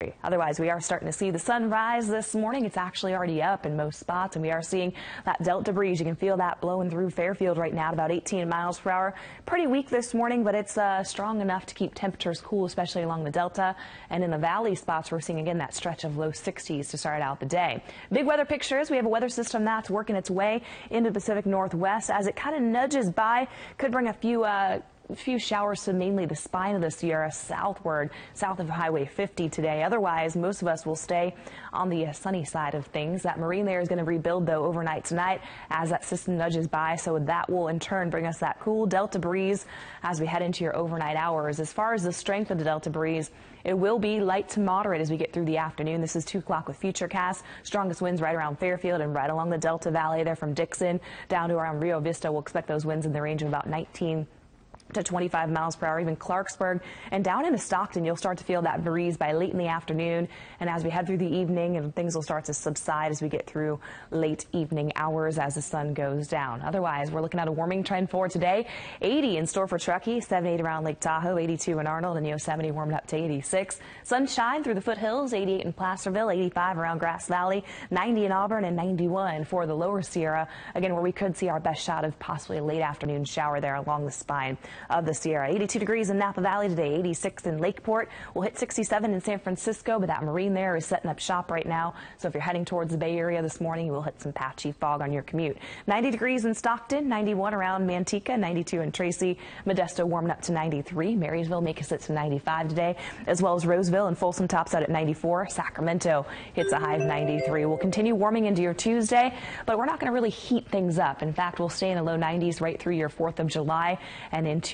Otherwise, we are starting to see the sun rise this morning. It's actually already up in most spots, and we are seeing that delta breeze. You can feel that blowing through Fairfield right now at about 18 miles per hour. Pretty weak this morning, but it's strong enough to keep temperatures cool, especially along the delta. And in the valley spots, we're seeing again that stretch of low 60s to start out the day. Big weather pictures. We have a weather system that's working its way into the Pacific Northwest as it kind of nudges by. Could bring a few showers to mainly the spine of the Sierra southward, south of Highway 50 today. Otherwise, most of us will stay on the sunny side of things. That marine layer is going to rebuild, though, overnight tonight as that system nudges by. So that will, in turn, bring us that cool delta breeze as we head into your overnight hours. As far as the strength of the delta breeze, it will be light to moderate as we get through the afternoon. This is 2 o'clock with Futurecast. Strongest winds right around Fairfield and right along the Delta Valley there from Dixon down to around Rio Vista. We'll expect those winds in the range of about 19 to 25 miles per hour. Even Clarksburg and down into Stockton, you'll start to feel that breeze by late in the afternoon. And as we head through the evening, and things will start to subside as we get through late evening hours as the sun goes down. Otherwise, we're looking at a warming trend for today. 80 in store for Truckee, 78 around Lake Tahoe, 82 in Arnold, and Yosemite warmed up to 86. Sunshine through the foothills, 88 in Placerville, 85 around Grass Valley, 90 in Auburn, and 91 for the lower Sierra. Again, where we could see our best shot of possibly a late afternoon shower there along the spine of the Sierra. 82 degrees in Napa Valley today, 86 in Lakeport. We'll hit 67 in San Francisco, but that marine there is setting up shop right now. So if you're heading towards the Bay Area this morning, you will hit some patchy fog on your commute. 90 degrees in Stockton, 91 around Manteca, 92 in Tracy. Modesto warming up to 93. Marysville makes it to 95 today, as well as Roseville and Folsom tops out at 94. Sacramento hits a high of 93. We'll continue warming into your Tuesday, but we're not going to really heat things up. In fact, we'll stay in the low 90s right through your 4th of July and into